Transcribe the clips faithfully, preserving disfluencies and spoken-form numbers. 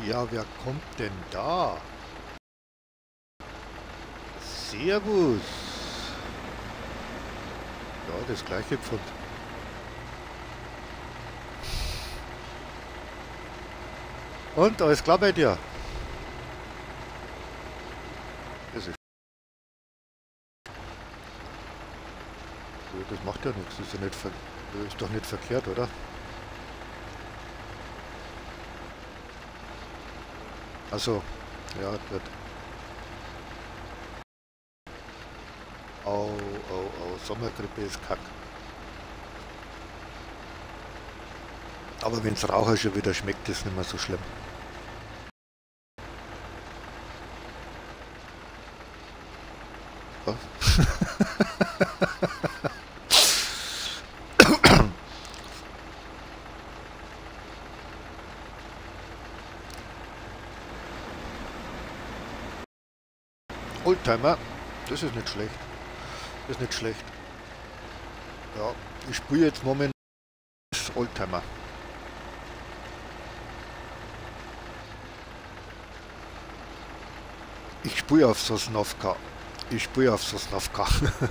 Ja, wer kommt denn da? Servus. Ja, das gleiche Pfund. Und, alles klar bei dir? Das ist, das macht ja nichts. Das ist, ja nicht ver das ist doch nicht verkehrt, oder? Also, ja, gut. Au, au, au, Sommergrippe ist kack. Aber wenn es Raucher schon wieder schmeckt, ist nicht mehr so schlimm. Ja. Oldtimer, das ist nicht schlecht. Das ist nicht schlecht. Ja, ich spiele jetzt momentan Oldtimer. Ich spiele auf Sosnovka. Ich spiele auf Sosnovka.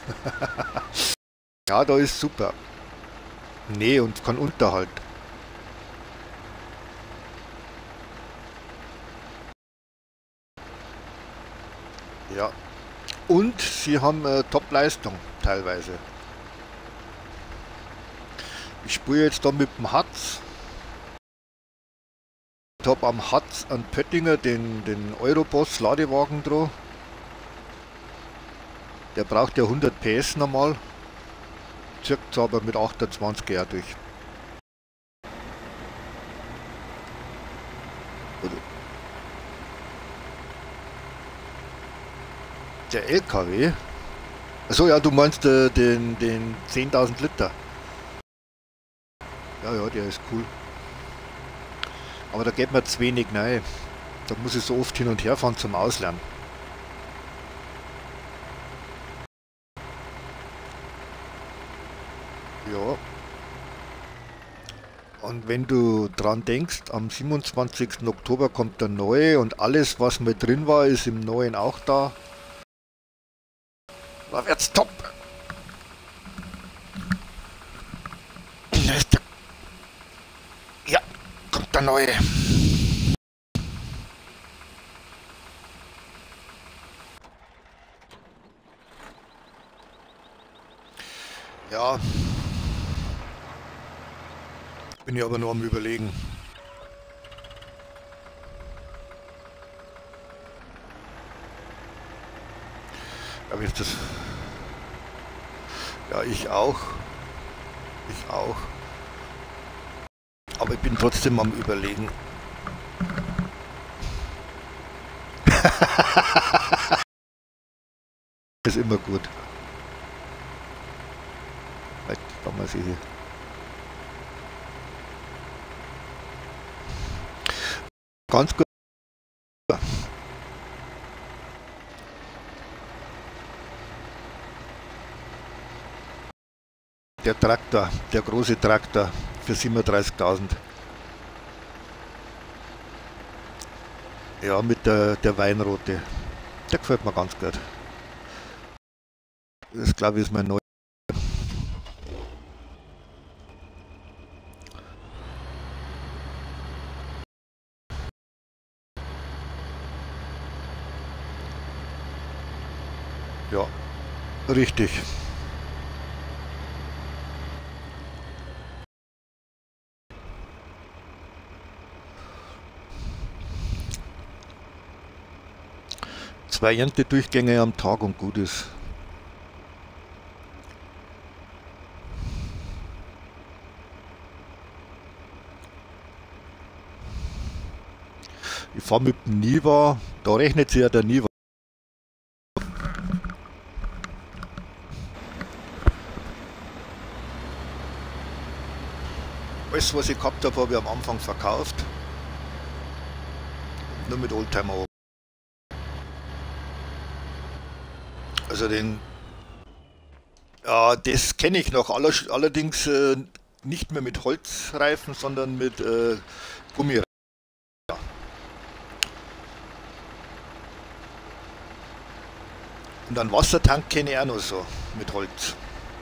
Ja, da ist super. Nee, und kein Unterhalt. Ja. Und sie haben äh, Top-Leistung teilweise. Ich spiele jetzt da mit dem Hatz. Ich habe am Hatz an Pöttinger den, den Euroboss Ladewagen drauf. Der braucht ja hundert P S normal. Zirkt aber mit achtundzwanzig R durch. Der L K W? Achso, ja, du meinst äh, den, den zehntausend Liter. Ja, ja, der ist cool. Aber da geht mir zu wenig rein. Da muss ich so oft hin und her fahren zum Auslernen. Ja. Und wenn du dran denkst, am siebenundzwanzigsten Oktober kommt der neue und alles, was mit drin war, ist im neuen auch da. Da wird's top. Ja, kommt der neue. Ja. Bin ich aber nur am Überlegen. Aber ist das... Ja, ich auch. Ich auch. Aber ich bin trotzdem am Überlegen. Ist immer gut. Vielleicht kann man sie hier. Ganz gut. Der Traktor, der große Traktor für siebenunddreißigtausend. Ja, mit der, der Weinrote. Der gefällt mir ganz gut. Das glaube ich ist mein neuer. Ja, richtig. Zwei Erntedurchgänge am Tag und gut ist. Ich fahre mit dem Niva, da rechnet sich ja der Niva. Alles, was ich gehabt habe, habe ich am Anfang verkauft. Nur mit Oldtimer. Also den... Ja, das kenne ich noch. Allerdings äh, nicht mehr mit Holzreifen, sondern mit äh, Gummireifen. Und einen Wassertank kenne ich auch noch so, mit Holz.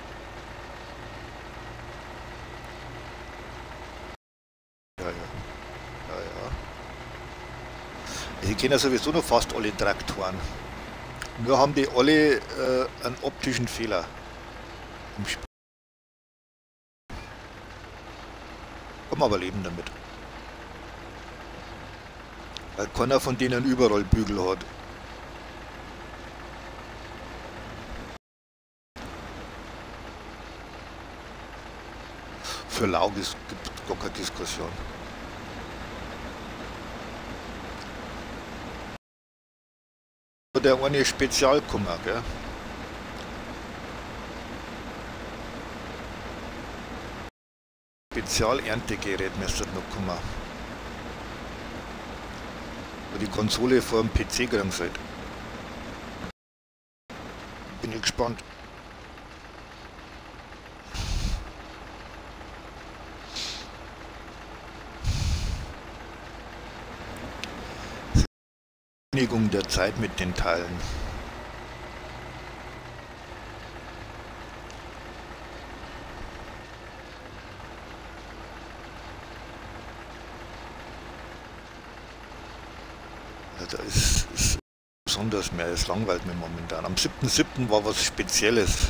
Ja, ja, ja, ja. Ich kenne ja sowieso noch fast alle Traktoren. Nur haben die alle äh, einen optischen Fehler im Spiel. Kann man aber leben damit. Weil keiner von denen überall Bügel hat. Für Laug gibt es gar keine Diskussion. Der eine Spezialkummer, gell? Spezialerntegerät müsste noch kommen. Wo die Konsole vor dem P C kriegen sollte. Bin ich gespannt. Kündigung der Zeit mit den Teilen. Also ist, ist besonders mehr, es langweilt mir momentan. Am siebten siebten war was Spezielles.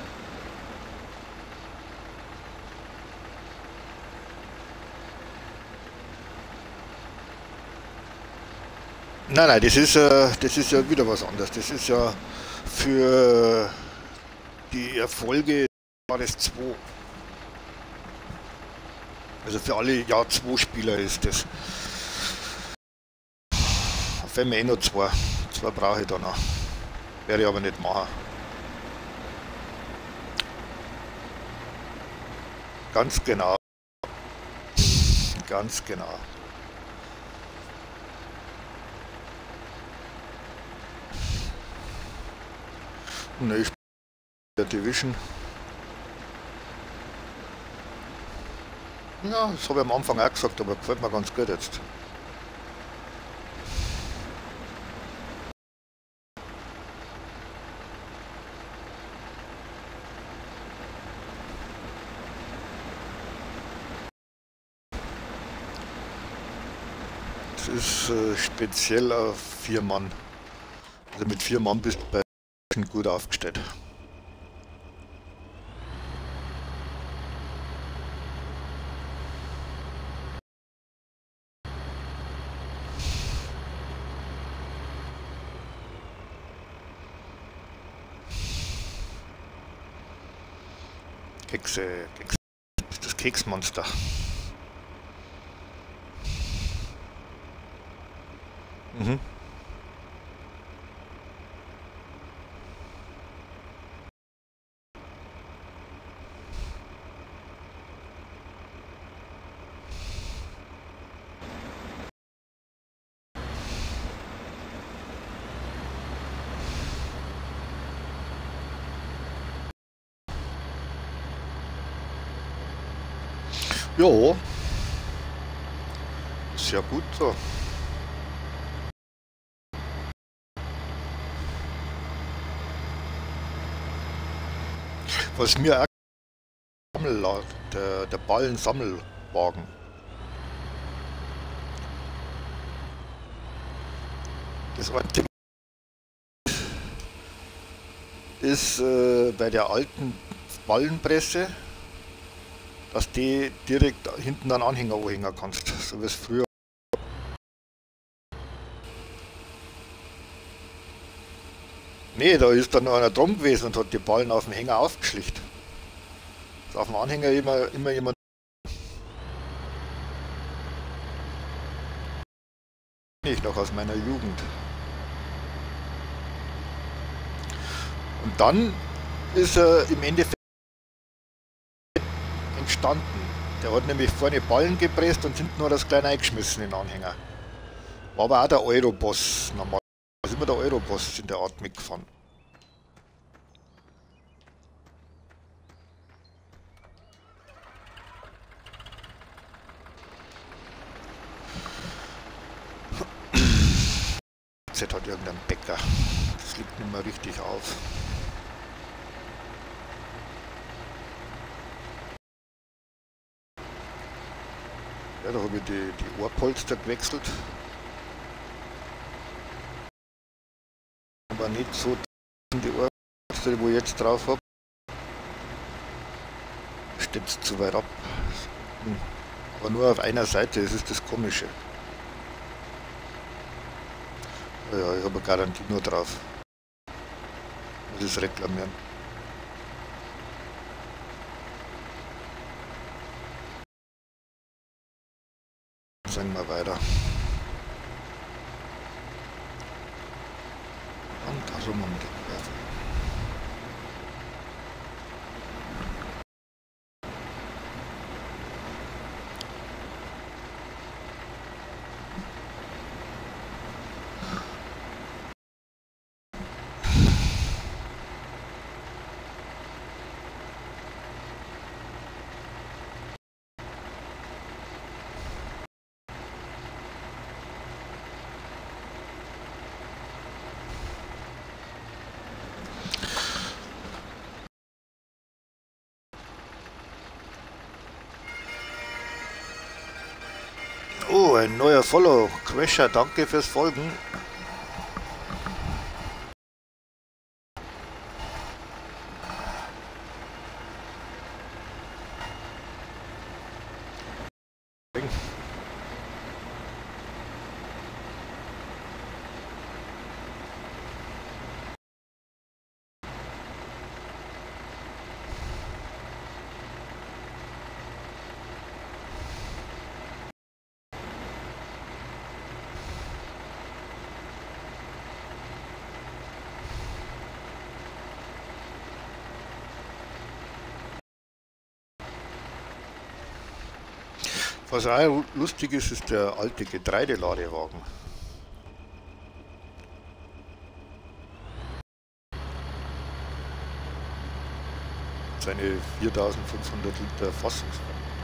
Nein, nein, das ist, äh, das ist ja wieder was anderes. Das ist ja für die Erfolge Jahres zwei. Also für alle Jahr zwei Spieler ist das. Auf einmal eh noch zwei. Zwei brauche ich da noch. Werde ich aber nicht machen. Ganz genau. Ganz genau. Ne, ich spiele der Division. Ja, das habe ich am Anfang auch gesagt, aber gefällt mir ganz gut jetzt. Das ist äh, speziell auf vier Mann. Also mit vier Mann bist du bei gut aufgestellt. Kekse, Kekse. Das ist das Keksmonster. Mhm. Jo, ist ja gut so. Was mir auch der, der Ballensammelwagen. Das Einzige ist äh, bei der alten Ballenpresse, dass die direkt hinten einen Anhänger anhängen kannst, so wie es früher. Nee, da ist dann noch einer drum gewesen und hat die Ballen auf dem Hänger aufgeschlicht. Ist auf dem Anhänger immer, immer jemand. Ich noch aus meiner Jugend. Und dann ist er im Endeffekt entstanden. Der hat nämlich vorne Ballen gepresst und hinten hat er das klein eingeschmissen in den Anhänger. War aber auch der Euroboss normal. Da ist immer der Euroboss in der Art mitgefahren. Jetzt hat irgendein Bäcker. Das liegt nicht mehr richtig auf. Ja, da habe ich die, die Ohrpolster gewechselt. Aber nicht so die Ohrpolster, die ich jetzt drauf habe. Steht es zu weit ab. Hm. Aber nur auf einer Seite, das ist das Komische. Ja, ich habe eine Garantie nur drauf. Muss es reklamieren. Sagen wir weiter. Und da rum um den Werfen. Oh, ein neuer Follow. Crasher, danke fürs Folgen. Was auch lustig ist, ist der alte Getreideladewagen. Seine viertausendfünfhundert Liter Fassungsvermögen.